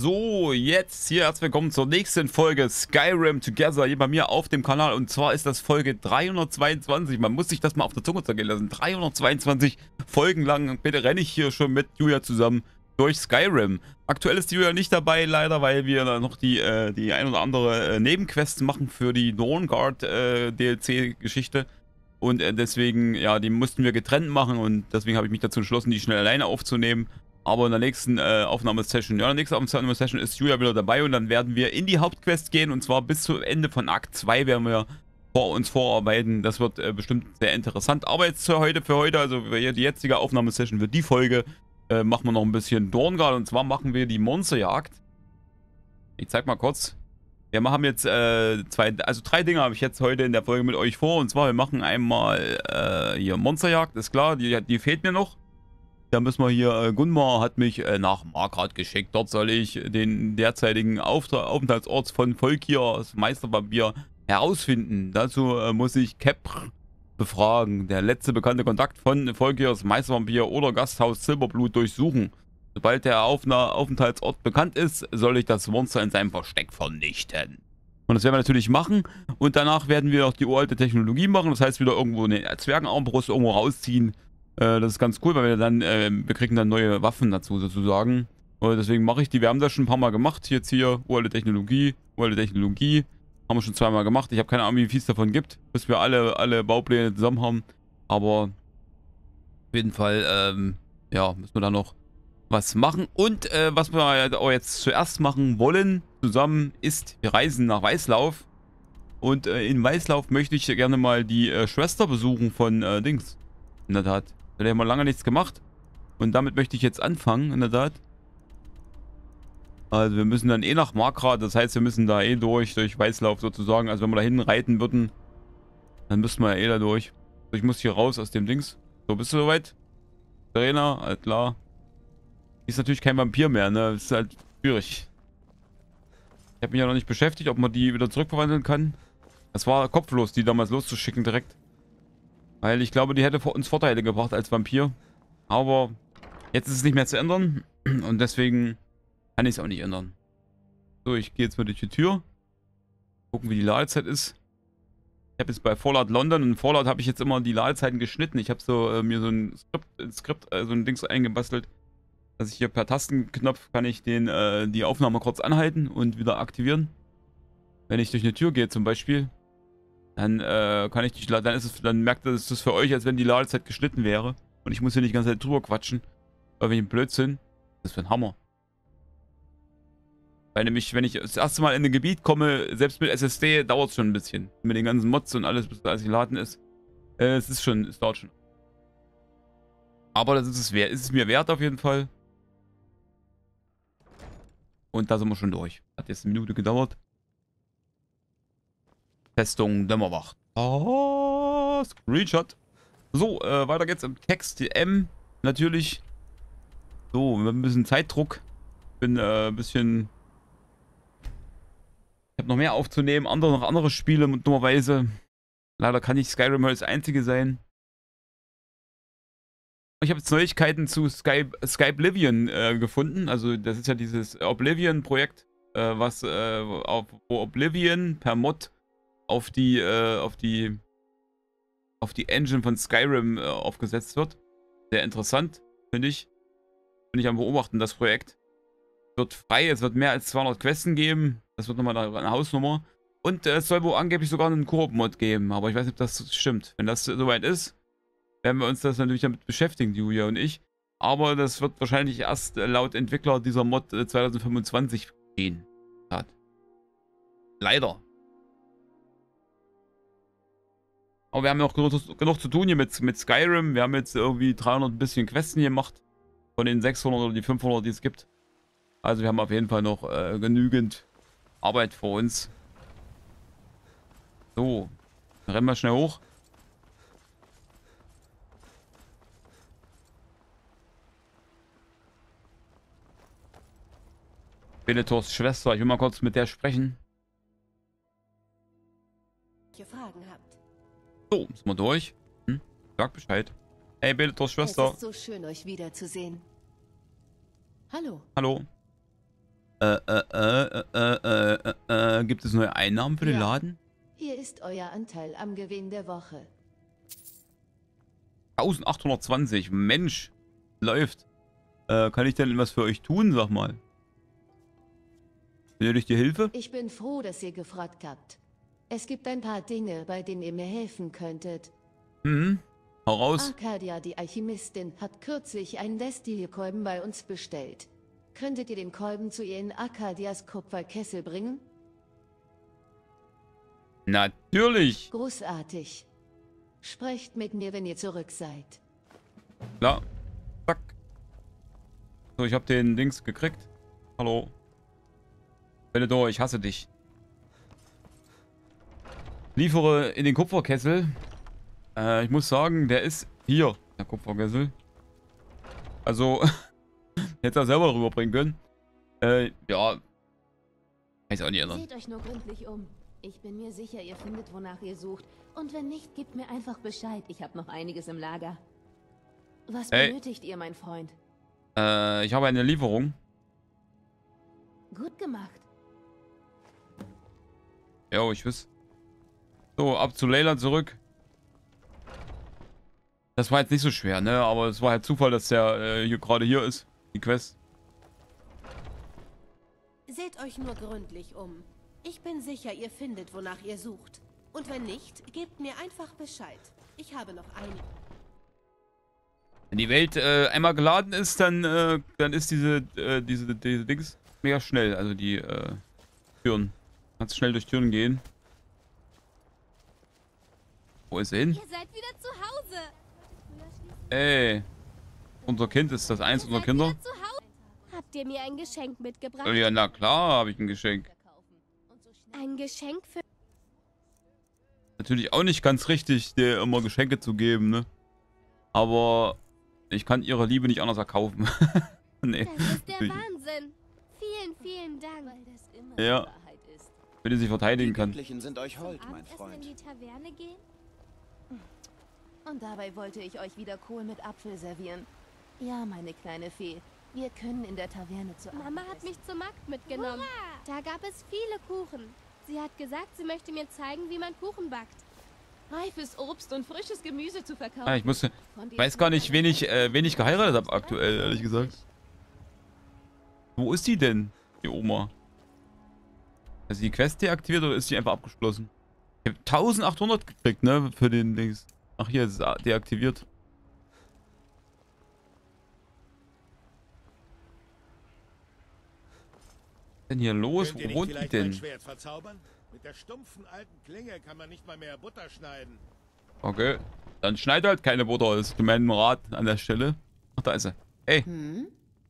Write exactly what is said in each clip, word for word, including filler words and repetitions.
So, jetzt hier herzlich willkommen zur nächsten Folge Skyrim Together hier bei mir auf dem Kanal. Und zwar ist das Folge dreihundertzweiundzwanzig. Man muss sich das mal auf der Zunge zergehen lassen. dreihundertzweiundzwanzig Folgen lang. Bitte renne ich hier schon mit Julia zusammen durch Skyrim. Aktuell ist Julia nicht dabei, leider, weil wir da noch die, äh, die ein oder andere äh, Nebenquests machen für die Dawnguard äh, D L C-Geschichte. Und äh, deswegen, ja, die mussten wir getrennt machen. Und deswegen habe ich mich dazu entschlossen, die schnell alleine aufzunehmen. Aber in der nächsten äh, Aufnahmesession, ja, in der nächsten Aufnahmesession ist Julia wieder dabei und dann werden wir in die Hauptquest gehen und zwar bis zum Ende von Akt zwei werden wir vor uns vorarbeiten. Das wird äh, bestimmt sehr interessant. Aber jetzt für heute, für heute, also für die jetzige Aufnahmesession, für die Folge, äh, machen wir noch ein bisschen Dawnguard und zwar machen wir die Monsterjagd. Ich zeig mal kurz. Wir machen jetzt äh, zwei, also drei Dinge habe ich jetzt heute in der Folge mit euch vor und zwar wir machen einmal äh, hier Monsterjagd, ist klar, die, die fehlt mir noch. Da müssen wir hier, äh, Gunmar hat mich äh, nach Markgrad geschickt. Dort soll ich den derzeitigen Auftra Aufenthaltsort von Volkir, das Meistervampir, herausfinden. Dazu äh, muss ich Kepr befragen, der letzte bekannte Kontakt von Volkirs Meistervampir oder Gasthaus Silberblut durchsuchen. Sobald der Aufna Aufenthaltsort bekannt ist, soll ich das Monster in seinem Versteck vernichten. Und das werden wir natürlich machen. Und danach werden wir auch die uralte Technologie machen. Das heißt, wieder irgendwo eine Zwergenarmbrust irgendwo rausziehen. Das ist ganz cool, weil wir dann, äh, wir kriegen dann neue Waffen dazu sozusagen. Und deswegen mache ich die. Wir haben das schon ein paar Mal gemacht. Jetzt hier, uralte Technologie, uralte Technologie. Haben wir schon zweimal gemacht. Ich habe keine Ahnung, wie viel es davon gibt, bis wir alle, alle Baupläne zusammen haben. Aber auf jeden Fall, ähm, ja, müssen wir da noch was machen. Und äh, was wir auch jetzt zuerst machen wollen, zusammen, ist, wir reisen nach Weißlauf. Und äh, in Weißlauf möchte ich gerne mal die äh, Schwester besuchen von äh, Dings. In der Tat. Da haben wir lange nichts gemacht. Und damit möchte ich jetzt anfangen, in der Tat. Also wir müssen dann eh nach Markgrad. Das heißt, wir müssen da eh durch, durch Weißlauf sozusagen. Also wenn wir da hinten reiten würden, dann müssten wir ja eh da durch. Also ich muss hier raus aus dem Dings. So, bist du soweit? Serena, alles klar. Ist natürlich kein Vampir mehr, ne? Das ist halt schwierig. Ich habe mich ja noch nicht beschäftigt, ob man die wieder zurückverwandeln kann. Das war kopflos, die damals loszuschicken direkt. Weil ich glaube, die hätte uns Vorteile gebracht als Vampir. Aber jetzt ist es nicht mehr zu ändern. Und deswegen kann ich es auch nicht ändern. So, ich gehe jetzt mal durch die Tür. Gucken, wie die Ladezeit ist. Ich habe jetzt bei Fallout London und Fallout habe ich jetzt immer die Ladezeiten geschnitten. Ich habe so äh, mir so ein Skript, ein Skript äh, so ein Ding eingebastelt. Dass ich hier per Tastenknopf kann ich den, äh, die Aufnahme kurz anhalten und wieder aktivieren. Wenn ich durch eine Tür gehe zum Beispiel. Dann äh, kann ich die, dann ist es, dann merkt es das für euch, als wenn die Ladezeit geschnitten wäre. Und ich muss hier nicht die ganze Zeit drüber quatschen. Weil wenn ich Blödsinn, das ist für ein Hammer. Weil nämlich, wenn ich das erste Mal in ein Gebiet komme, selbst mit S S D, dauert es schon ein bisschen. Mit den ganzen Mods und alles, bis das alles geladen ist. Äh, es ist schon, es dauert schon. Aber das ist es wert, ist es mir wert auf jeden Fall. Und da sind wir schon durch. Hat jetzt eine Minute gedauert. Festung Dämmerwacht. Oh, Screenshot. So, äh, weiter geht's im Text. M, natürlich. So, wir haben ein bisschen Zeitdruck. Bin äh, ein bisschen... Ich habe noch mehr aufzunehmen. Andere, noch andere Spiele, dummerweise. Leider kann ich Skyrim als einzige sein. Ich habe jetzt Neuigkeiten zu Sky, Skyblivion äh, gefunden. Also, das ist ja dieses Oblivion-Projekt, äh, was äh, auf, wo Oblivion per Mod auf die, äh, auf die, auf die Engine von Skyrim äh, aufgesetzt wird. Sehr interessant, finde ich. Bin ich am Beobachten, das Projekt. Wird frei, es wird mehr als zweihundert Questen geben. Das wird nochmal eine Hausnummer. Und äh, es soll wohl angeblich sogar einen Koop-Mod geben. Aber ich weiß nicht, ob das stimmt. Wenn das soweit ist, werden wir uns das natürlich damit beschäftigen, Julia und ich. Aber das wird wahrscheinlich erst äh, laut Entwickler dieser Mod äh, zweitausendfünfundzwanzig gehen. Leider. Aber wir haben ja auch genug, genug zu tun hier mit, mit Skyrim. Wir haben jetzt irgendwie dreihundert ein bisschen Questen gemacht. Von den sechshundert oder die fünfhundert, die es gibt. Also wir haben auf jeden Fall noch äh, genügend Arbeit vor uns. So. Dann rennen wir schnell hoch. Beletors Schwester. Ich will mal kurz mit der sprechen. Fragen habt. So, sind wir durch. Hm? Sag Bescheid. Hey, Beletors Schwester. Es ist so schön, euch wiederzusehen. Hallo. Hallo. Äh, äh, äh, äh, äh, äh, äh, gibt es neue Einnahmen für den Ja. Laden? Hier ist euer Anteil am Gewinn der Woche. eintausendachthundertzwanzig. Mensch. Läuft. Äh, kann ich denn was für euch tun, sag mal? Benötigt ihr Hilfe? Ich bin froh, dass ihr gefragt habt. Es gibt ein paar Dinge, bei denen ihr mir helfen könntet. Mhm. Hau raus. Arcadia, die Alchemistin, hat kürzlich einen Destilierkolben bei uns bestellt. Könntet ihr den Kolben zu ihr in Arcadias Kupferkessel bringen? Natürlich. Großartig. Sprecht mit mir, wenn ihr zurück seid. Klar. Zack. So, ich habe den Dings gekriegt. Hallo. Benedor, ich hasse dich. Liefere in den Kupferkessel. Äh, ich muss sagen, der ist hier, der Kupferkessel. Also, hätte er selber rüberbringen können. Äh, ja. Weiß auch nicht ändern. Seht euch nur gründlich um. Ich bin mir sicher, ihr findet, wonach ihr sucht. Und wenn nicht, gebt mir einfach Bescheid. Ich habe noch einiges im Lager. Was Hey. benötigt ihr, mein Freund? Äh, ich habe eine Lieferung. Gut gemacht. Ja, ich weiß. So, ab zu Leyland zurück. Das war jetzt nicht so schwer, ne? Aber es war halt Zufall, dass der äh, hier gerade hier ist. Die Quest. Seht euch nur gründlich um. Ich bin sicher, ihr findet, wonach ihr sucht. Und wenn nicht, gebt mir einfach Bescheid. Ich habe noch einige. Wenn die Welt äh, einmal geladen ist, dann, äh, dann ist diese, äh, diese, diese Dings mega schnell. Also die äh, Türen. Kannst schnell durch Türen gehen. Wo ist er hin? Ihr seid wieder zu Hause. Ey. Unser Kind, ist das eins unserer Kinder? Wieder zu Hause. Habt ihr mir ein Geschenk mitgebracht? Ja, na klar, habe ich ein Geschenk. Ein Geschenk für... Natürlich auch nicht ganz richtig, dir immer Geschenke zu geben, ne? Aber ich kann ihre Liebe nicht anders erkaufen. Nee. Das ist der natürlich. Wahnsinn. Vielen, vielen Dank. Weil das immer Ja. die Wahrheit ist. Wenn ihr sich verteidigen Die kann. Göttlichen sind euch hold, mein Abendessen in Freund. die Taverne gehen? Und dabei wollte ich euch wieder Kohl mit Apfel servieren. Ja, meine kleine Fee. Wir können in der Taverne zu Mama Abend hat essen. mich zum Markt mitgenommen. Da gab es viele Kuchen. Sie hat gesagt, sie möchte mir zeigen, wie man Kuchen backt. Reifes Obst und frisches Gemüse zu verkaufen. Ah, ich musste. Von den Weiß gar nicht, wen ich, äh, wen ich geheiratet habe aktuell, ehrlich gesagt. Wo ist die denn, die Oma? Ist die Quest deaktiviert oder ist die einfach abgeschlossen? Ich habe eintausendachthundert gekriegt, ne, für den Dings. Ach, hier ist es deaktiviert. Was ist denn hier los? Könnt ihr Wo nicht wohnt die vielleicht mein denn? Schwert verzaubern? Mit der stumpfen alten Klinge kann man nicht mal mehr Butter schneiden. Okay. Dann schneid halt keine Butter, ist mein Rat an der Stelle. Ach, da ist sie. Hey, Hm?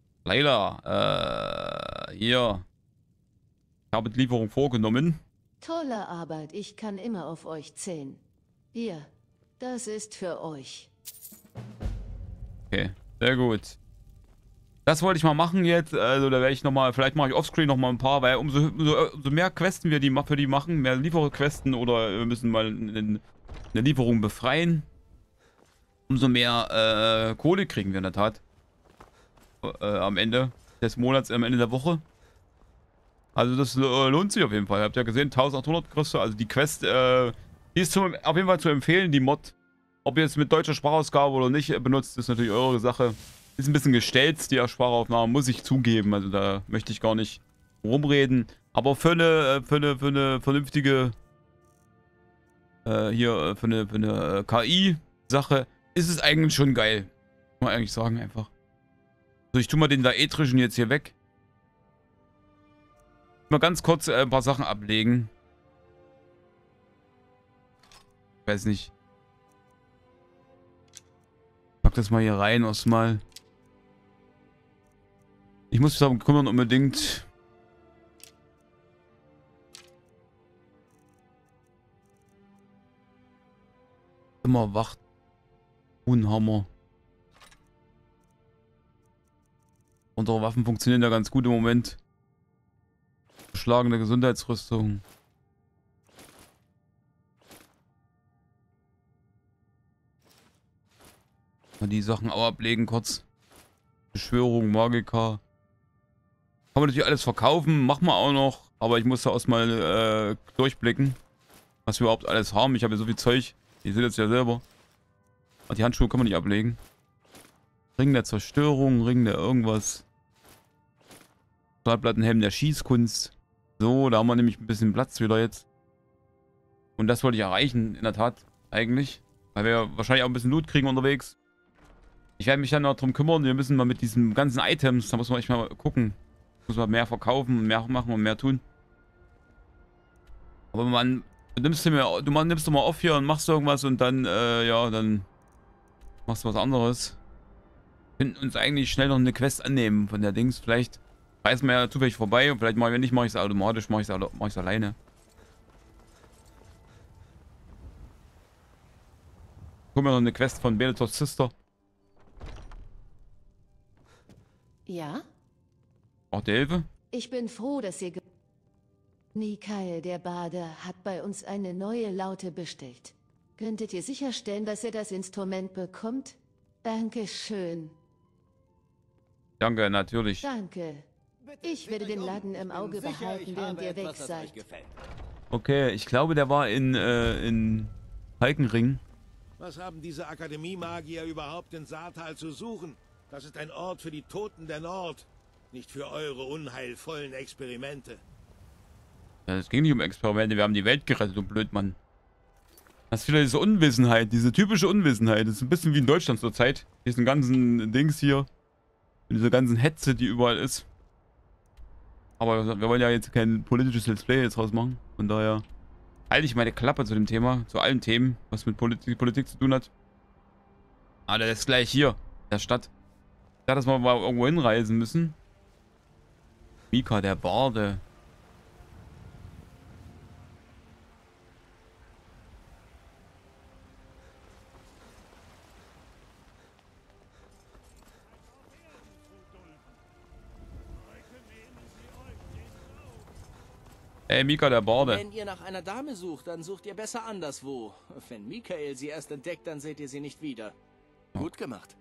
Leila, äh, hier. Ich habe die Lieferung vorgenommen. Tolle Arbeit, ich kann immer auf euch zählen. Hier, das ist für euch. Okay, sehr gut. Das wollte ich mal machen jetzt. Also da werde ich nochmal, vielleicht mache ich offscreen nochmal ein paar, weil umso, umso, umso mehr Questen wir die ma- für die machen, mehr Lieferquesten oder wir müssen mal eine, eine Lieferung befreien, umso mehr äh, Kohle kriegen wir in der Tat. Äh, am Ende des Monats, am Ende der Woche. Also das äh, lohnt sich auf jeden Fall. Ihr habt ja gesehen, eintausendachthundert kriegst du. Also die Quest, äh, die ist zum, auf jeden Fall zu empfehlen, die Mod. Ob ihr es mit deutscher Sprachausgabe oder nicht benutzt, ist natürlich eure Sache. Ist ein bisschen gestellt, die Sprachaufnahme, muss ich zugeben. Also da möchte ich gar nicht rumreden. Aber für eine, für eine, für eine vernünftige, äh, hier, für eine, für eine äh, K I-Sache ist es eigentlich schon geil. Muss man eigentlich sagen einfach. So, ich tue mal den Daetrischen jetzt hier weg. Mal ganz kurz äh, ein paar Sachen ablegen. Ich weiß nicht. Pack das mal hier rein erstmal. Ich muss mich darum kümmern unbedingt. Immer wach. Unhammer. Unsere Waffen funktionieren ja ganz gut im Moment. Beschlagene Gesundheitsrüstung. Mal die Sachen auch ablegen kurz. Beschwörung, Magica. Kann man natürlich alles verkaufen, machen wir auch noch. Aber ich muss da erstmal äh, durchblicken, was wir überhaupt alles haben. Ich habe ja so viel Zeug. Ihr seht jetzt ja selber. Aber die Handschuhe kann man nicht ablegen. Ring der Zerstörung, Ring der irgendwas. Stahlplattenhelm der Schießkunst. So, da haben wir nämlich ein bisschen Platz wieder jetzt. Und das wollte ich erreichen, in der Tat, eigentlich. Weil wir wahrscheinlich auch ein bisschen Loot kriegen unterwegs. Ich werde mich dann noch drum kümmern. Wir müssen mal mit diesen ganzen Items, da muss man echt mal gucken. Muss man mehr verkaufen, mehr machen und mehr tun. Aber man, du nimmst, mir, du nimmst du mal auf hier und machst irgendwas und dann, äh, ja, dann machst du was anderes. Wir können uns eigentlich schnell noch eine Quest annehmen von der Dings. Vielleicht reisen wir ja zufällig vorbei und vielleicht mal, wenn nicht, mache ich es automatisch, mache ich es mach ich's alleine. Guck mir noch eine Quest von Bellator's Sister. Ja? Auch die Hilfe? Ich bin froh, dass ihr... ge- Mikael, der Bade, hat bei uns eine neue Laute bestellt. Könntet ihr sicherstellen, dass er das Instrument bekommt? Dankeschön. Danke, natürlich. Danke. Ich werde den Laden im Auge behalten, während ihr weg seid. Okay, ich glaube, der war in, äh, in Falkenring. Was haben diese Akademie-Magier überhaupt in Saartal zu suchen? Das ist ein Ort für die Toten der Nord. Nicht für eure unheilvollen Experimente. Ja, es ging nicht um Experimente, wir haben die Welt gerettet, du Blödmann. Das ist wieder diese Unwissenheit, diese typische Unwissenheit. Das ist ein bisschen wie in Deutschland zurzeit. Diesen ganzen Dings hier. Diese ganzen Hetze, die überall ist. Aber wir wollen ja jetzt kein politisches Let's Play jetzt rausmachen. Von daher halte ich meine Klappe zu dem Thema. Zu allen Themen, was mit Politik, Politik zu tun hat. Ah, der ist gleich hier. In der Stadt. Ja, dass wir mal irgendwo hinreisen müssen. Mika, der Barde. Ey, Mika, der Barde. Wenn ihr nach einer Dame sucht, dann sucht ihr besser anderswo. Wenn Mikael sie erst entdeckt, dann seht ihr sie nicht wieder. Gut gemacht.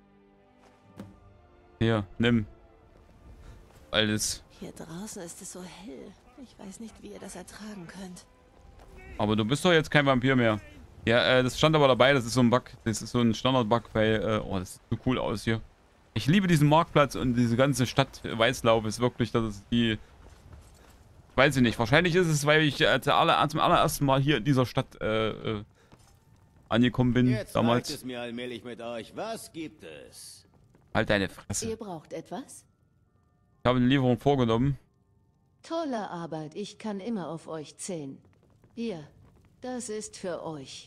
Hier, nimm. Alles. Hier draußen ist es so hell. Ich weiß nicht, wie ihr das ertragen könnt. Aber du bist doch jetzt kein Vampir mehr. Ja, äh, das stand aber dabei, das ist so ein Bug. Das ist so ein Standard-Bug, weil, äh, oh, das sieht so cool aus hier. Ich liebe diesen Marktplatz und diese ganze Stadt Weißlauf ist wirklich, das ist die... Weiß ich nicht, wahrscheinlich ist es, weil ich äh, zum allerersten Mal hier in dieser Stadt äh, äh, angekommen bin, Jetzt damals. reicht es mir allmählich mit euch. Was gibt es? Halt deine Fresse. Ihr braucht etwas? Ich habe eine Lieferung vorgenommen. Tolle Arbeit, ich kann immer auf euch zählen. Hier, das ist für euch.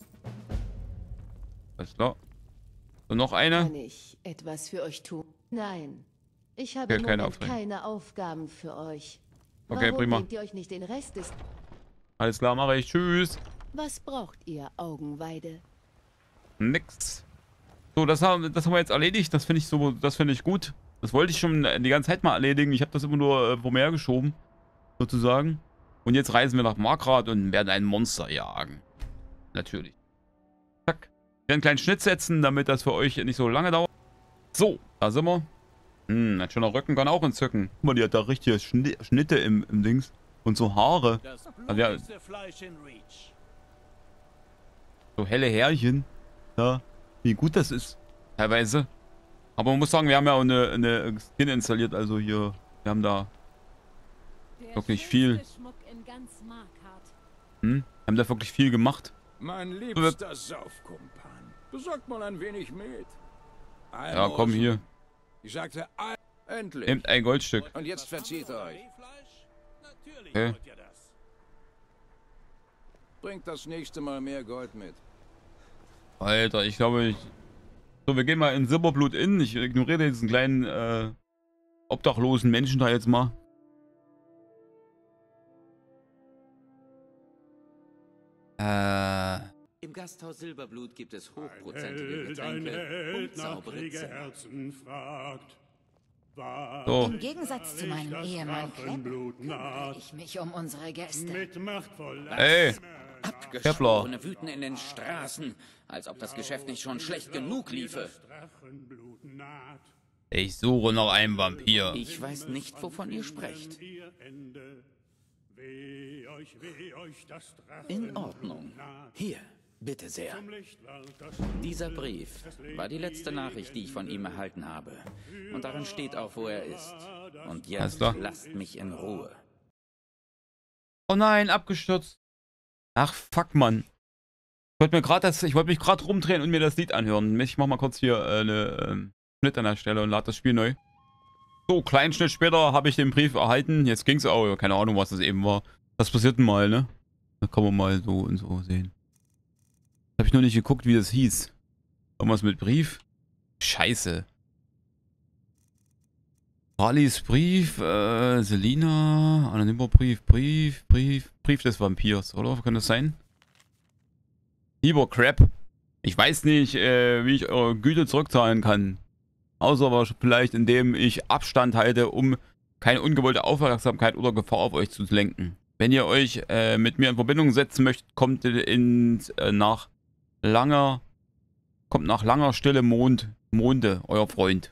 Alles klar. So, noch eine? Kann ich etwas für euch tun? Nein, ich habe Okay, im keine Moment Aufträge. keine Aufgaben für euch. Okay, Warum prima. nehmt ihr euch nicht den Rest des... Alles klar, mache ich. Tschüss. Was braucht ihr, Augenweide? Nix. So, das haben, das haben wir jetzt erledigt. Das finde ich so, das finde ich gut. Das wollte ich schon die ganze Zeit mal erledigen. Ich habe das immer nur äh, vor mir hergeschoben, sozusagen. Und jetzt reisen wir nach Markgrad und werden ein Monster jagen. Natürlich. Zack. Wir werden einen kleinen Schnitt setzen, damit das für euch nicht so lange dauert. So, da sind wir. Hm, ein schöner Rücken kann auch entzücken. Guck mal, die hat da richtige Schni Schnitte im, im Dings. Und so Haare. Also ja, so helle Härchen. Ja, wie gut das ist. Teilweise. Aber man muss sagen, wir haben ja auch eine, eine Skin installiert. Also hier, wir haben da wirklich viel. Hm? Wir haben da wirklich viel gemacht. Mein liebster Saufkumpan, besorgt mal ein wenig mit. Ja, komm hier. Ich sagte, endlich. Nehmt ein Goldstück. Und jetzt verzieht euch. Okay. Bringt das nächste Mal mehr Gold mit. Alter, ich glaube, ich... So, wir gehen mal in Silberblut in. Ich ignoriere diesen kleinen, äh, obdachlosen Menschen da jetzt mal. Äh... Im Gasthaus Silberblut gibt es hochprozentige Getränke und saubere Zimmer. So. Im Gegensatz zu meinem Ehemann Klepp kümmere ich mich um unsere Gäste. Ey! Abgeschworene wüten in den Straßen, als ob das Geschäft nicht schon schlecht genug liefe. Ich suche noch einen Vampir. Ich weiß nicht, wovon ihr sprecht. In Ordnung. Hier, bitte sehr. Dieser Brief war die letzte Nachricht, die ich von ihm erhalten habe. Und darin steht auch, wo er ist. Und jetzt lasst mich in Ruhe. Oh nein, abgestürzt. Ach, fuck, Mann. Ich wollte mir gerade das, ich wollte mich gerade rumdrehen und mir das Lied anhören. Ich mach mal kurz hier äh, eine ähm, Schnitt an der Stelle und lade das Spiel neu. So, kleinen Schnitt später habe ich den Brief erhalten. Jetzt ging's auch. Keine Ahnung, was das eben war. Das passiert mal, ne? Da kann man mal so und so sehen. Habe ich noch nicht geguckt, wie das hieß. Irgendwas mit Brief? Scheiße. Harleys Brief, äh, Selina, anonymer Brief, Brief, Brief, Brief des Vampirs, oder? Kann das sein? Lieber Crap. Ich weiß nicht, äh, wie ich eure Güte zurückzahlen kann. Außer aber vielleicht, indem ich Abstand halte, um keine ungewollte Aufmerksamkeit oder Gefahr auf euch zu lenken. Wenn ihr euch äh, mit mir in Verbindung setzen möchtet, kommt in, äh, nach langer, kommt nach langer Stille Mond, Monde, euer Freund.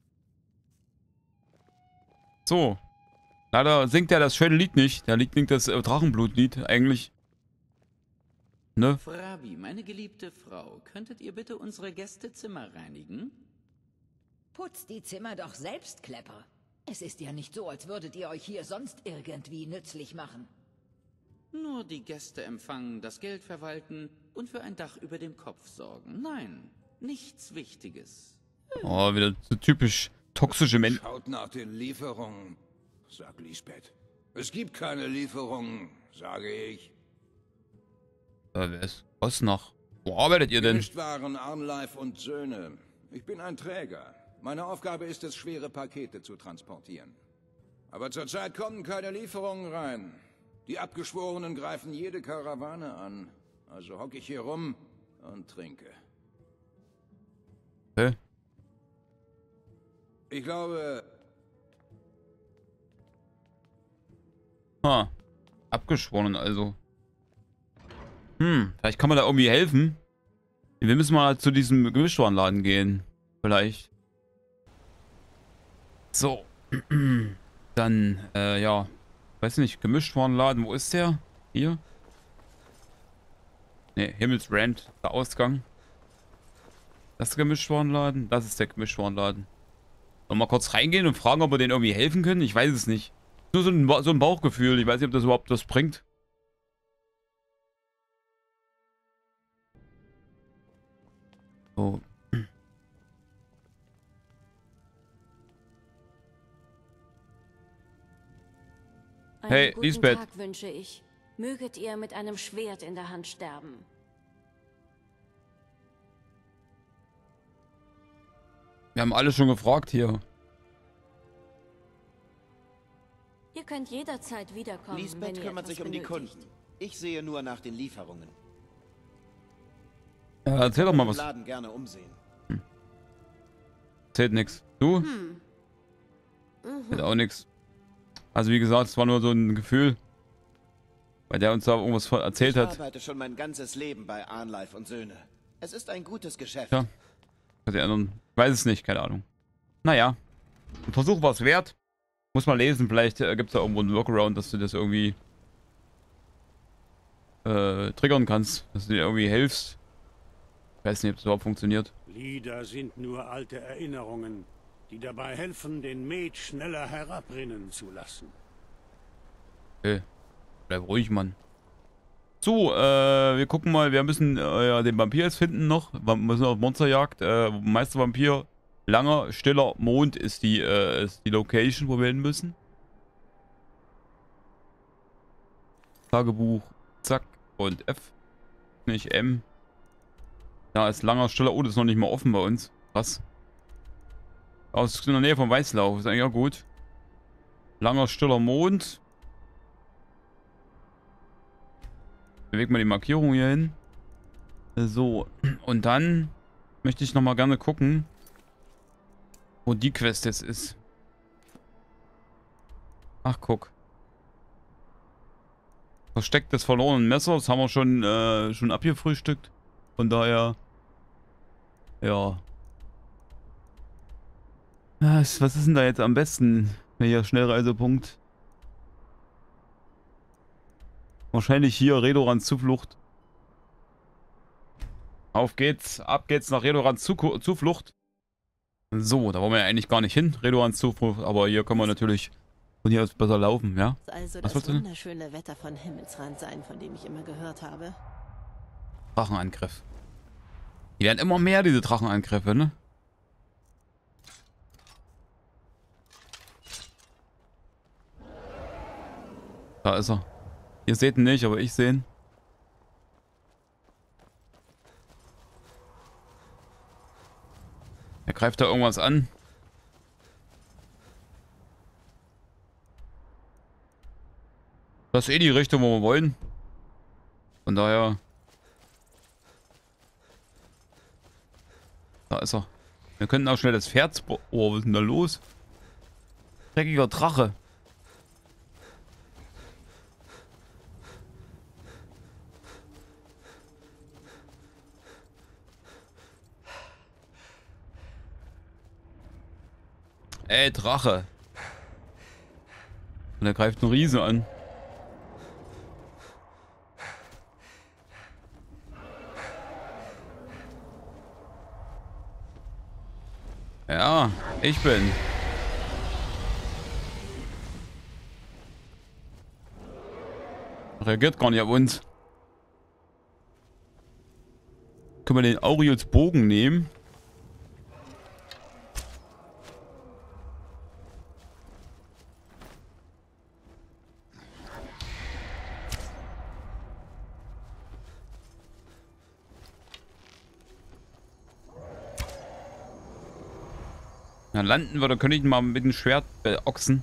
So. Leider singt er das schöne Lied nicht. Der Lied singt das äh, Drachenblutlied eigentlich. Ne? Frabi, meine geliebte Frau, könntet ihr bitte unsere Gästezimmer reinigen? Putzt die Zimmer doch selbst, Klepper. Es ist ja nicht so, als würdet ihr euch hier sonst irgendwie nützlich machen. Nur die Gäste empfangen, das Geld verwalten und für ein Dach über dem Kopf sorgen. Nein, nichts Wichtiges. Oh, wieder so typisch toxische Menschen. Schaut nach den Lieferungen, sagt Lisbeth. Es gibt keine Lieferungen, sage ich. Äh, wer ist was noch? Wo arbeitet ihr denn? Gemischtwaren, Arnleif und Söhne. Ich bin ein Träger. Meine Aufgabe ist es, schwere Pakete zu transportieren. Aber zurzeit kommen keine Lieferungen rein. Die Abgeschworenen greifen jede Karawane an. Also hocke ich hier rum und trinke. Hä? Ich glaube... Ha. Abgeschworen also. Hm, vielleicht kann man da irgendwie helfen. Wir müssen mal zu diesem Gemischtwarenladen gehen. Vielleicht. So. Dann, äh, ja. Weiß nicht, Gemischtwarenladen, wo ist der? Hier? Ne, Himmelsrand, der Ausgang. Das ist der Gemischtwarenladen? Das ist der Gemischtwarenladen. Noch mal kurz reingehen und fragen, ob wir denen irgendwie helfen können? Ich weiß es nicht. Nur so ein, ba so ein Bauchgefühl. Ich weiß nicht, ob das überhaupt was bringt. So. Hey, Einen Lisbeth. guten Tag wünsche ich. Möget ihr mit einem Schwert in der Hand sterben. Wir haben alle schon gefragt hier. Ihr könnt jederzeit wiederkommen, wenn Lisbeth ihr kümmert etwas sich um die benötigt. Kunden. Ich sehe nur nach den Lieferungen. Ja, erzähl doch mal was. Ich würde den Laden gerne umsehen. Hm. Zählt nix. Du? Hm. Mhm. Zählt auch nix. Also wie gesagt, es war nur so ein Gefühl, weil der uns da irgendwas erzählt hat. Ich arbeite schon mein ganzes Leben bei Arnleif und Söhne. Es ist ein gutes Geschäft. Ja. Die anderen, ich weiß es nicht, keine Ahnung. Naja, ein Versuch war es wert. Muss mal lesen, vielleicht äh, gibt es da irgendwo einen Workaround, dass du das irgendwie äh, triggern kannst, dass du dir irgendwie hilfst. Ich weiß nicht, ob das überhaupt funktioniert. Lieder sind nur alte Erinnerungen, die dabei helfen, den Met schneller herabrinnen zu lassen. Okay, bleib ruhig, Mann. So, äh, wir gucken mal, wir müssen äh, ja, den Vampir jetzt finden noch. Wir müssen auf Monsterjagd. Äh, Meistervampir, langer, stiller Mond ist die, äh, ist die Location, wo wir hin müssen. Tagebuch, zack, und F. Nicht M. Da ist langer, stiller, oh, das ist noch nicht mal offen bei uns. Was? Aus in der Nähe vom Weißlauf, ist eigentlich auch gut. Langer, stiller Mond. Bewegt mal die Markierung hier hin. So, und dann möchte ich nochmal gerne gucken, wo die Quest jetzt ist. Ach, guck. Versteckt des verlorenen Messers, das haben wir schon, äh, schon abgefrühstückt. Von daher, ja. Was, was ist denn da jetzt am besten? Welcher Schnellreisepunkt? Wahrscheinlich hier Redorans Zuflucht. Auf geht's. Ab geht's nach Redorans Zuflucht. So, da wollen wir ja eigentlich gar nicht hin. Redorans Zuflucht. Aber hier können wir natürlich von hier aus besser laufen, ja? Also was das wunderschöne Wetter von Himmelsrand sein, von dem ich immer gehört habe. Drachenangriff. Die werden immer mehr, diese Drachenangriffe, ne? Da ist er. Ihr seht ihn nicht, aber ich sehe ihn. Er greift da irgendwas an. Das ist eh die Richtung, wo wir wollen. Von daher... Da ist er. Wir könnten auch schnell das Pferd... Oh, was ist denn da los? Dreckiger Drache. Ey, Drache. Und er greift einen Riese an. Ja, ich bin. Reagiert gar nicht auf uns. Können wir den Auriels Bogen nehmen? Dann landen wir, da könnte ich ihn mal mit dem Schwert beochsen.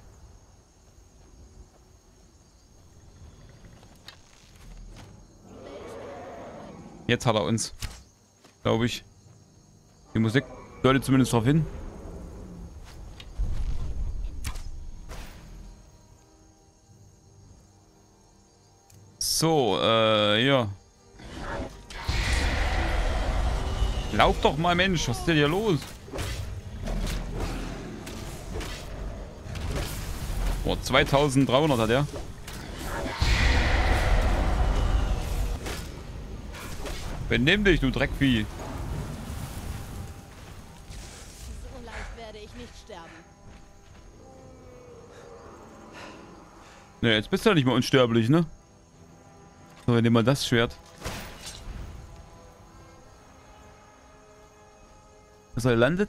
Jetzt hat er uns. Glaube ich. Die Musik deutet zumindest darauf hin. So, äh, hier. Lauf doch mal, Mensch. Was ist denn hier los? Boah, zweitausenddreihundert hat er. Benimm dich, du Dreckvieh. So leicht werde ich nicht sterben. Ne, jetzt bist du ja nicht mehr unsterblich, ne? So, wir nehmen mal das Schwert. Dass er landet?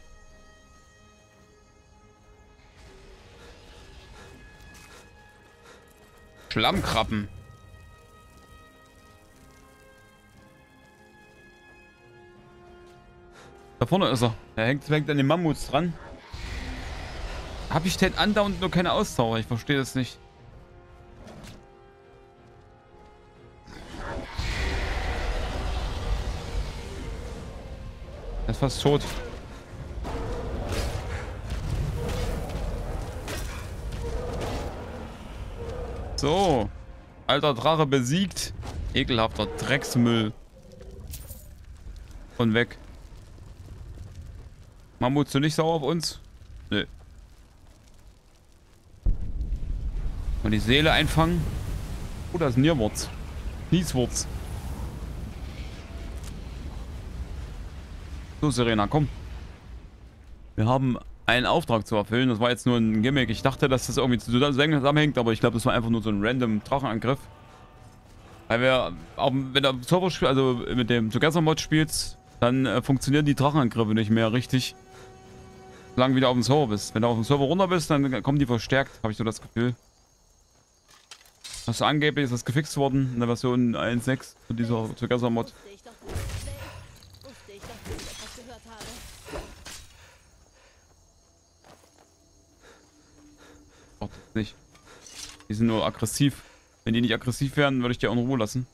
Schlammkrabben. Da vorne ist er. Er hängt, hängt an den Mammuts dran. Hab ich denn andauernd nur keine Ausdauer? Ich verstehe das nicht. Er ist fast tot. So. Alter Drache besiegt. Ekelhafter Drecksmüll. Und weg. Mammut, du nicht sauer auf uns? Nö. Und die Seele einfangen. Oh, da ist ein Nierwurz. Nieswurz. So, Serena, komm. Wir haben einen Auftrag zu erfüllen. Das war jetzt nur ein Gimmick. Ich dachte, dass das irgendwie zusammenhängt, aber ich glaube, das war einfach nur so ein random Drachenangriff. Weil wir, auch wenn du Server spielst, also mit dem Together-Mod spielst, dann äh, funktionieren die Drachenangriffe nicht mehr richtig. Solange du wieder auf dem Server bist. Wenn du auf dem Server runter bist, dann kommen die verstärkt, habe ich so das Gefühl. Das angeblich ist das gefixt worden in der Version eins Punkt sechs zu dieser Together-Mod. Ach, das nicht. Die sind nur aggressiv. Wenn die nicht aggressiv wären, würde ich die auch in Ruhe lassen.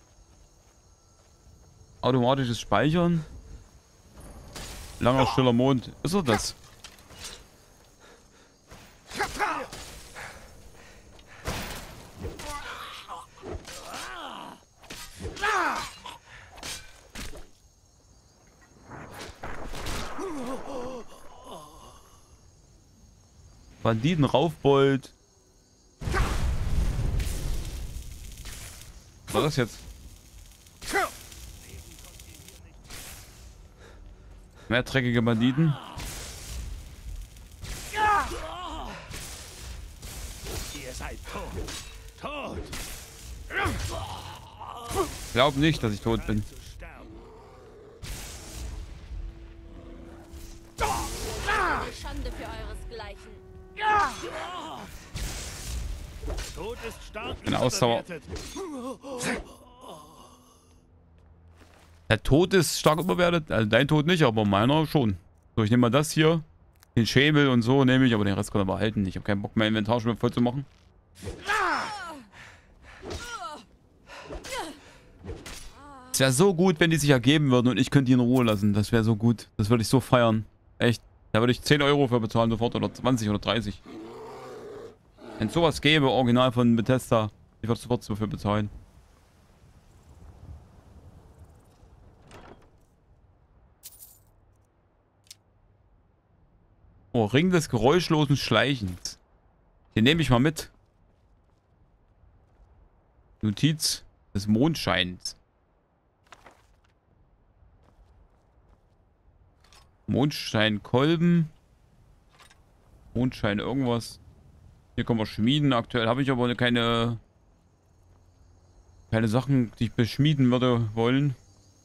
Automatisches Speichern. Langer, stiller Mond. Ist er das? Banditen, Raufbold. Was war das jetzt? Mehr dreckige Banditen. Ihr seid tot. Tot. Glaub nicht, dass ich tot bin. Schande für euresgleichen. Tod ist stark Eine Ausdauer. überbewertet. Der Tod ist stark überwertet. Also dein Tod nicht, aber meiner schon. So, ich nehme mal das hier. Den Schäbel und so nehme ich, aber den Rest kann ich behalten. Ich habe keinen Bock, mein Inventar schon voll zu machen. Es wäre so gut, wenn die sich ergeben würden und ich könnte die in Ruhe lassen. Das wäre so gut. Das würde ich so feiern. Echt. Da würde ich zehn Euro für bezahlen sofort oder zwanzig oder dreißig. Wenn es sowas gäbe, original von Bethesda, ich würde sofort dafür bezahlen. Oh, Ring des geräuschlosen Schleichens. Den nehme ich mal mit. Notiz des Mondscheins. Mondscheinkolben. Mondschein irgendwas. Hier können wir schmieden. Aktuell habe ich aber keine keine Sachen, die ich beschmieden würde wollen.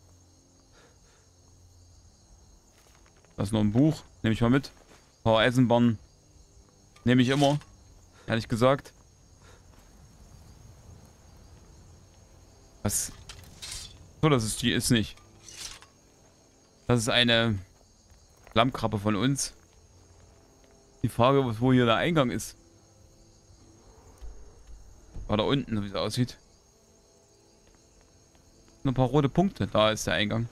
Das ist noch ein Buch. Nehme ich mal mit. Ein paar Eisenbahnen. Nehme ich immer. Ehrlich gesagt. Was? So, das ist die ist nicht. Das ist eine Lammkrabbe von uns. Die Frage, wo hier der Eingang ist. War da unten, wie es aussieht. Nur ein paar rote Punkte. Da ist der Eingang.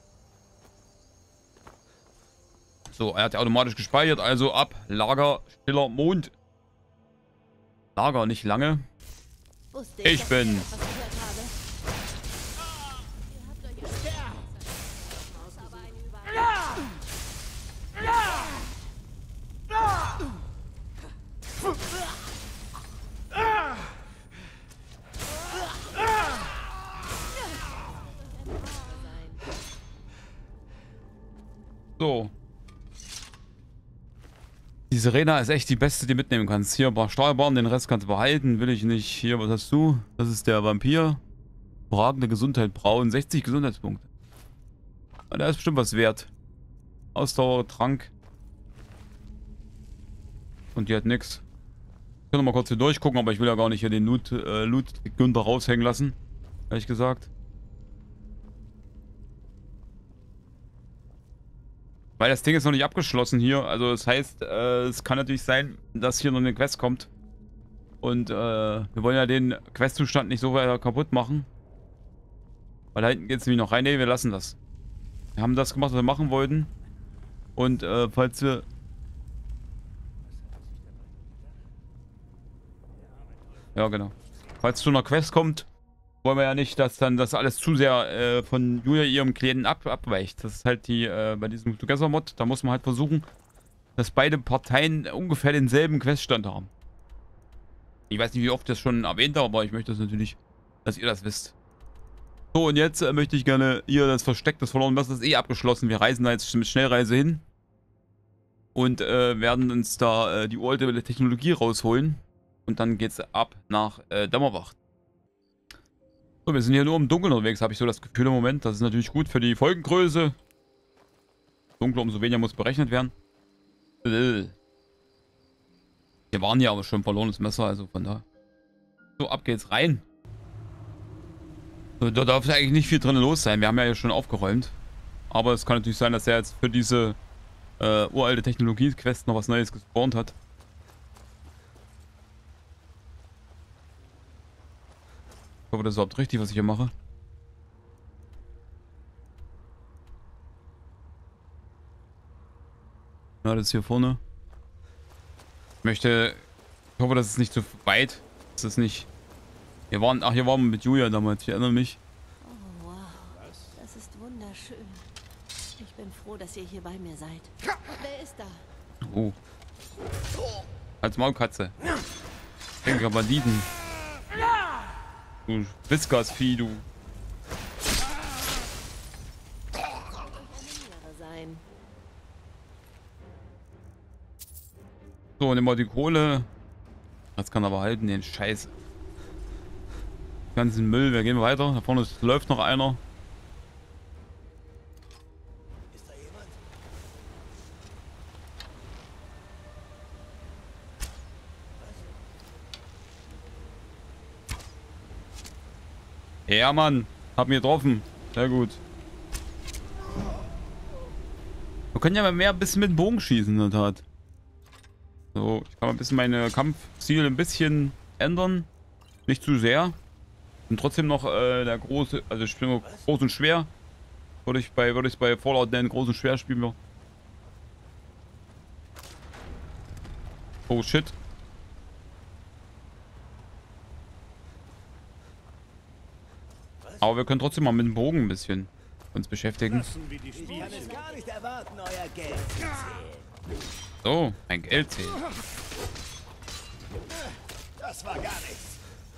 So, er hat automatisch gespeichert. Also ab. Lager, stiller Mond. Lager, nicht lange. Ich bin. So. Die Sirena ist echt die beste, die du mitnehmen kannst. Hier ein paar Stahlbahnen, den Rest kannst du behalten. Will ich nicht. Hier, was hast du? Das ist der Vampir. Überragende Gesundheit, braun. sechzig Gesundheitspunkte. Ja, der ist bestimmt was wert. Ausdauer, Trank. Und die hat nix. Ich kann noch mal kurz hier durchgucken, aber ich will ja gar nicht hier den Loot, äh, Loot Günther raushängen lassen. Ehrlich gesagt. Weil das Ding ist noch nicht abgeschlossen hier. Also das heißt, äh, es kann natürlich sein, dass hier noch eine Quest kommt. Und äh, wir wollen ja den Questzustand nicht so weiter kaputt machen. Weil da hinten geht es nämlich noch rein. Ne, wir lassen das. Wir haben das gemacht, was wir machen wollten. Und äh, falls wir... Ja, genau. Falls zu einer Quest kommt, wollen wir ja nicht, dass dann das alles zu sehr äh, von Julia, ihrem Klienten, ab, abweicht. Das ist halt die, äh, bei diesem Together-Mod, da muss man halt versuchen, dass beide Parteien ungefähr denselben Queststand haben. Ich weiß nicht, wie oft das schon erwähnt habe, aber ich möchte das natürlich, dass ihr das wisst. So, und jetzt äh, möchte ich gerne hier das Versteck des verlorenen Messers ist eh abgeschlossen. Wir reisen da jetzt mit Schnellreise hin. Und äh, werden uns da äh, die uralte Technologie rausholen. Und dann geht's ab nach äh, Dämmerwacht. So, wir sind hier nur im Dunkeln unterwegs, habe ich so das Gefühl im Moment. Das ist natürlich gut für die Folgengröße. Dunkler, umso weniger muss berechnet werden. Wir waren ja aber schon verlorenes Messer, also von da. So, ab geht's rein. So, da darf eigentlich nicht viel drin los sein. Wir haben ja hier schon aufgeräumt. Aber es kann natürlich sein, dass er jetzt für diese äh, uralte Technologie-Quest noch was Neues gespawnt hat. Ich hoffe, das ist überhaupt richtig, was ich hier mache. Ja, das ist hier vorne. Ich möchte... Ich hoffe, das ist nicht zu weit. Das ist nicht... Wir waren... Ach, hier waren wir mit Julia damals. Ich erinnere mich. Oh, wow. Das ist wunderschön. Ich bin froh, dass ihr hier bei mir seid. Wer ist da? Oh. Als Maulkatze. Denke Banditen. Du Whiskas-Vieh, du. So, nehmen wir die Kohle. Das kann aber halten, den Scheiß. Ganzen Müll, wir gehen weiter. Da vorne ist, läuft noch einer. Ist da jemand? Ja, Mann. Hab mich getroffen. Sehr gut. Wir können ja mal mehr ein bisschen mit dem Bogen schießen, in der Tat. So, ich kann mal ein bisschen meine Kampfziele ein bisschen ändern. Nicht zu sehr. Und trotzdem noch äh, der große, also ich spiele groß und schwer. Würde ich bei, würde ich bei Fallout nennen, groß und schwer spielen wir. Oh shit. Aber wir können trotzdem mal mit dem Bogen ein bisschen uns beschäftigen. Ich kann es gar nicht erwarten, euer Geld zu zählen. So, mein Geld zählen. Das war gar nichts.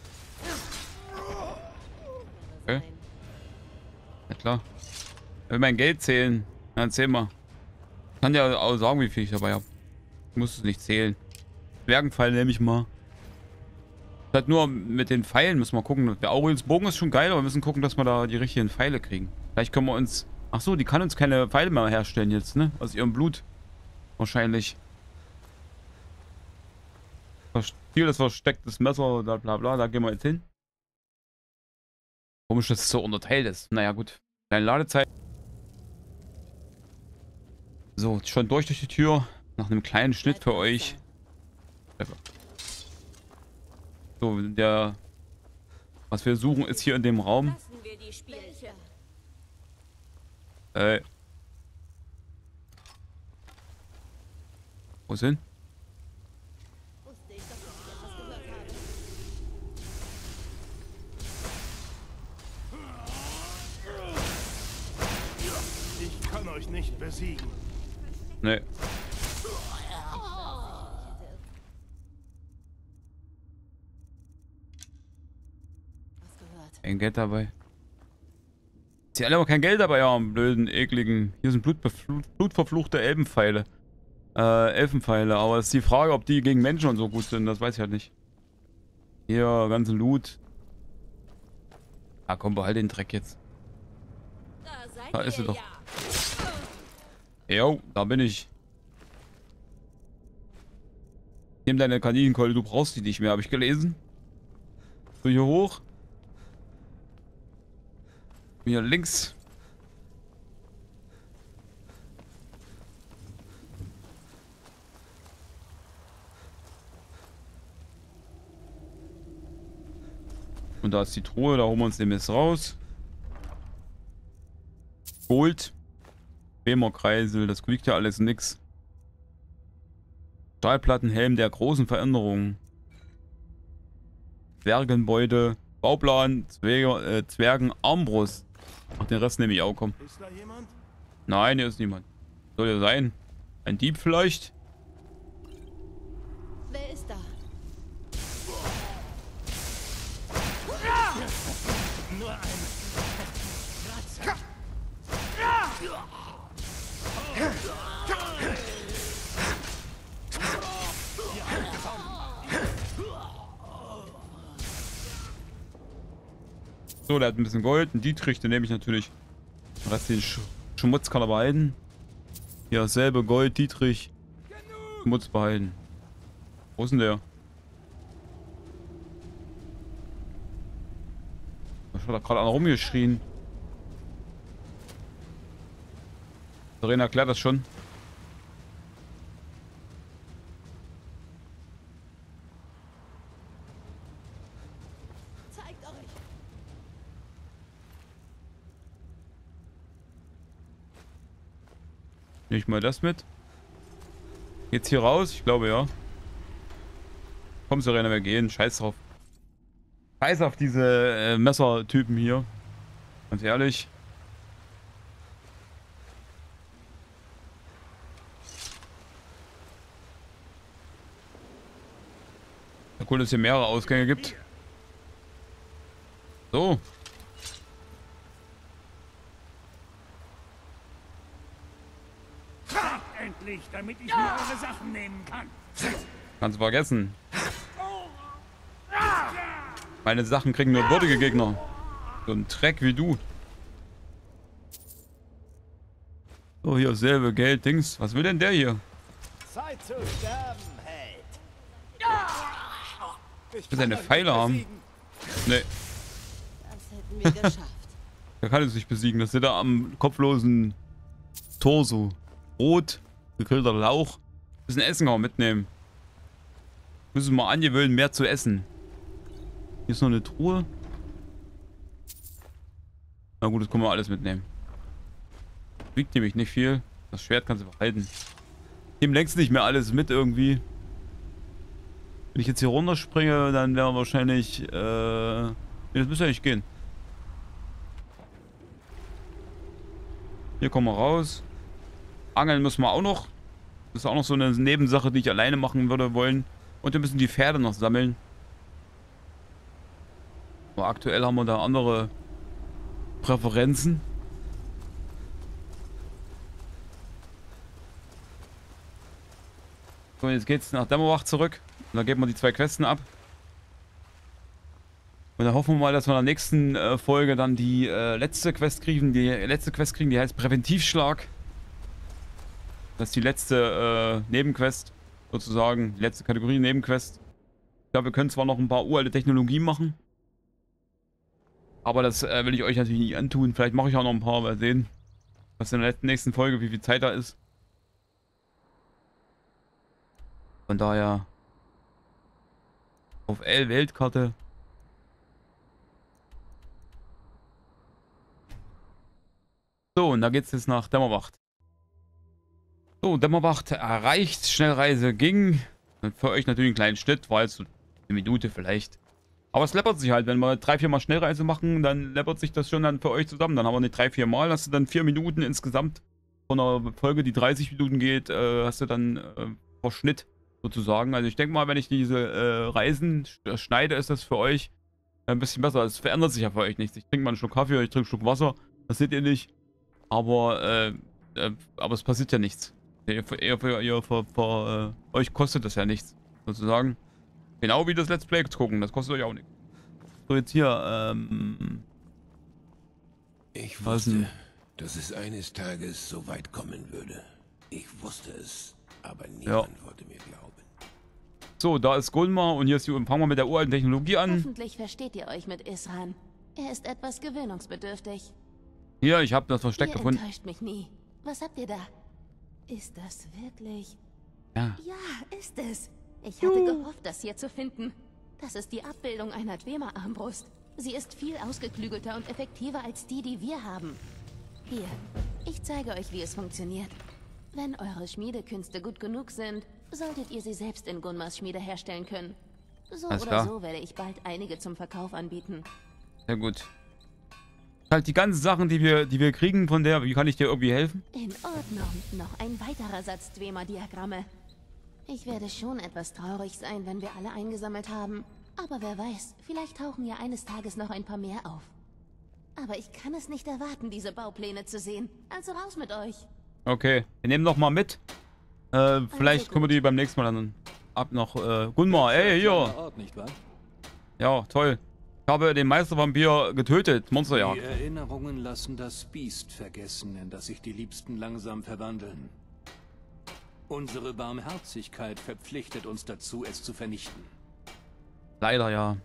Okay. Ja klar. Ich will mein Geld zählen. Na, erzähl mal. Ich kann ja auch sagen, wie viel ich dabei habe. Ich muss es nicht zählen. Zwergenpfeil nehme ich mal. Halt nur mit den Pfeilen müssen wir gucken. Der Aurelius Bogen ist schon geil, aber wir müssen gucken, dass wir da die richtigen Pfeile kriegen. Vielleicht können wir uns... Ach so, die kann uns keine Pfeile mehr herstellen jetzt, ne? Aus ihrem Blut. Wahrscheinlich. Ziel ist verstecktes Messer, bla bla bla. Da gehen wir jetzt hin. Komisch, dass es so unterteilt ist. Naja, gut. Kleine Ladezeit. So, schon durch durch die Tür. Nach einem kleinen Schnitt für euch. So, der... Was wir suchen, ist hier in dem Raum. Äh... Wo ist hin? Ich kann euch nicht besiegen. Nee. Kein Geld dabei. Sie alle aber kein Geld dabei haben, blöden, ekligen. Hier sind blutbeflu- blutverfluchte Elbenpfeile. Äh, Elfenpfeile, aber es ist die Frage, ob die gegen Menschen und so gut sind, das weiß ich halt nicht. Hier, ganze Loot. Ah, komm, behalt den Dreck jetzt. Da ist sie doch. Jo, da bin ich. Nimm deine Kaninchenkeule, du brauchst die nicht mehr, habe ich gelesen. So, hier hoch. Hier links. Und da ist die Truhe, da holen wir uns den Mist raus. Gold. Bremer-Kreisel, das kriegt ja alles nix. Stahlplattenhelm der großen Veränderung. Zwergenbeute. Bauplan, Zwerge, äh, Zwergen-Armbrust. Ach, den Rest nehme ich auch, komm. Ist da jemand? Nein, hier ist niemand. Soll ja sein. Ein Dieb vielleicht? Wer ist da? Nur ein Kratzer. So, der hat ein bisschen Gold. Ein Dietrich, den nehme ich natürlich. Den Rest den Sch Schmutz kann er behalten. Hier dasselbe Gold, Dietrich. Schmutz behalten. Wo ist denn der? Da hat gerade einer rumgeschrien. Serena erklärt das schon. Zeigt euch. Nehme ich mal das mit. Geht's hier raus? Ich glaube ja. Komm, Serena, wir gehen. Scheiß drauf. Scheiß auf diese äh, Messertypen hier. Ganz ehrlich. Cool, dass es hier mehrere Ausgänge gibt. So. Endlich, damit ich mir eure Sachen nehmen kann. Kannst du vergessen. Meine Sachen kriegen nur würdige Gegner. So ein Dreck wie du. So, hier selbe Geld, Dings. Was will denn der hier? Zeit zu sterben, Held. Ich will seine Pfeile haben. Nee. Das hätten wir geschafft. Der kann uns nicht besiegen. Das ist da am kopflosen Torso. Brot, gegrillter Lauch. Bisschen Essen auch mitnehmen. Müssen wir mal angewöhnen, mehr zu essen. Hier ist noch eine Truhe. Na gut, das können wir alles mitnehmen. Wiegt nämlich nicht viel. Das Schwert kannst du behalten. Dem längst nicht mehr alles mit irgendwie. Wenn ich jetzt hier runterspringe, dann wäre wahrscheinlich... Äh, nee, das müsste ja nicht gehen. Hier kommen wir raus. Angeln müssen wir auch noch. Das ist auch noch so eine Nebensache, die ich alleine machen würde wollen. Und wir müssen die Pferde noch sammeln. Aber aktuell haben wir da andere Präferenzen. So, jetzt geht's nach Dämmerwacht zurück. Und dann geben wir die zwei Questen ab. Und dann hoffen wir mal, dass wir in der nächsten äh, Folge dann die äh, letzte Quest kriegen. Die letzte Quest kriegen, die heißt Präventivschlag. Das ist die letzte äh, Nebenquest, sozusagen. Die letzte Kategorie Nebenquest. Ich glaube, wir können zwar noch ein paar uralte Technologien machen. Aber das äh, will ich euch natürlich nicht antun. Vielleicht mache ich auch noch ein paar, mal sehen. Was in der nächsten Folge, wie viel Zeit da ist. Von daher auf L Weltkarte. So, und da geht's jetzt nach Dämmerwacht. So, Dämmerwacht erreicht. Schnellreise ging. Für euch natürlich einen kleinen Schnitt. War jetzt so eine Minute vielleicht. Aber es läppert sich halt. Wenn wir drei, vier Mal Schnellreise machen, dann läppert sich das schon dann für euch zusammen. Dann haben wir nicht drei, vier Mal. Hast du dann vier Minuten insgesamt von einer Folge, die dreißig Minuten geht, äh, hast du dann äh, vor Schnitt sozusagen. Also ich denke mal, wenn ich diese äh, Reisen schneide, ist das für euch ein bisschen besser. Es verändert sich ja für euch nichts. Ich trinke mal einen Schluck Kaffee, ich trinke einen Schluck Wasser. Das seht ihr nicht. Aber, äh, äh, aber es passiert ja nichts. Ihr, ihr, ihr, ihr, für, für, äh, euch kostet das ja nichts, sozusagen. Genau wie das Let's Play zu gucken, das kostet euch auch nichts. So, jetzt hier, ähm... Ich wusste, dass es eines Tages so weit kommen würde. Ich wusste es, aber niemand ja. wollte mir glauben. So, da ist Gunmar und hier ist die, fangen wir mit der uralten Technologie an. Hoffentlich versteht ihr euch mit Isran. Er ist etwas gewöhnungsbedürftig. Hier, ich habe das Versteck ihr gefunden. enttäuscht mich nie. Was habt ihr da? Ist das wirklich... Ja. Ja, ist es. Ich hatte gehofft, das hier zu finden. Das ist die Abbildung einer Dwemer-Armbrust. Sie ist viel ausgeklügelter und effektiver als die, die wir haben. Hier, ich zeige euch, wie es funktioniert. Wenn eure Schmiedekünste gut genug sind, solltet ihr sie selbst in Gunmars Schmiede herstellen können. So Alles oder klar. so werde ich bald einige zum Verkauf anbieten. Sehr gut. Halt die ganzen Sachen, die wir, die wir kriegen von der, wie kann ich dir irgendwie helfen? In Ordnung. Noch ein weiterer Satz Dwemer-Diagramme. Ich werde schon etwas traurig sein, wenn wir alle eingesammelt haben. Aber wer weiß, vielleicht tauchen ja eines Tages noch ein paar mehr auf. Aber ich kann es nicht erwarten, diese Baupläne zu sehen. Also raus mit euch. Okay, wir nehmen noch mal mit. Äh, vielleicht können wir die beim nächsten Mal dann ab noch. Äh, Gunmar, ey, hier. Ort, nicht wahr? Ja, toll. Ich habe den Meistervampir getötet. Monsterjagd. Die Erinnerungen lassen das Biest vergessen, in das sich die Liebsten langsam verwandeln. Unsere Barmherzigkeit verpflichtet uns dazu, es zu vernichten. Leider ja.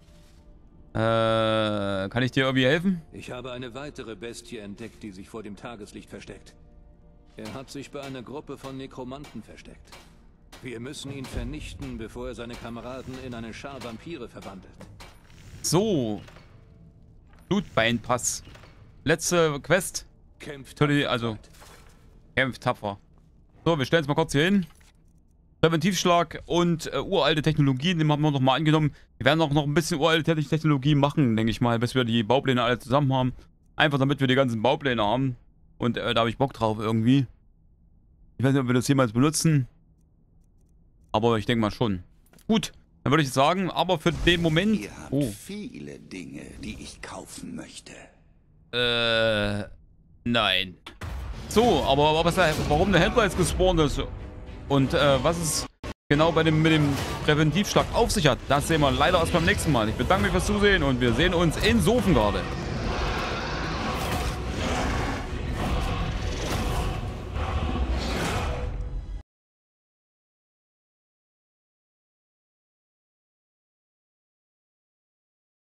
Äh, kann ich dir irgendwie helfen? Ich habe eine weitere Bestie entdeckt, die sich vor dem Tageslicht versteckt. Er hat sich bei einer Gruppe von Nekromanten versteckt. Wir müssen ihn vernichten, bevor er seine Kameraden in eine Schar Vampire verwandelt. So. Blutbeinpass. Letzte Quest. Kämpft tapfer. Also, kämpft tapfer. So, wir stellen es mal kurz hier hin. Präventivschlag und äh, uralte Technologien, den haben wir noch mal angenommen. Wir werden auch noch ein bisschen uralte Technologie machen, denke ich mal, bis wir die Baupläne alle zusammen haben. Einfach damit wir die ganzen Baupläne haben. Und äh, da habe ich Bock drauf irgendwie. Ich weiß nicht, ob wir das jemals benutzen. Aber ich denke mal schon. Gut, Dann würde ich sagen, aber für den Moment... Ihr habt oh. viele Dinge, die ich kaufen möchte. Äh, nein. So, aber was, warum der Händler jetzt gespawnt ist und äh, was es genau bei dem, mit dem Präventivschlag auf sich hat, das sehen wir leider erst beim nächsten Mal. Ich bedanke mich fürs Zusehen und wir sehen uns in Sofengarde.